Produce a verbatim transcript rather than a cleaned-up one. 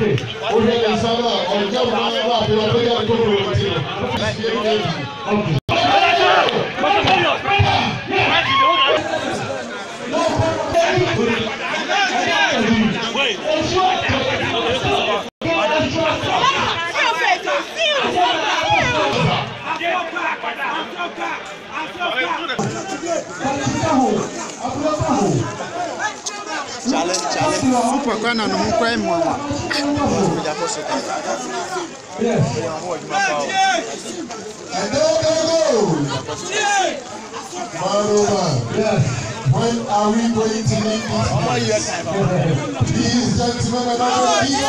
Challenge, challenge. Super kana no nkwa emu ama. Ja ko so. Yes. Yes. When are we going to leave this? These gentlemen are not going to be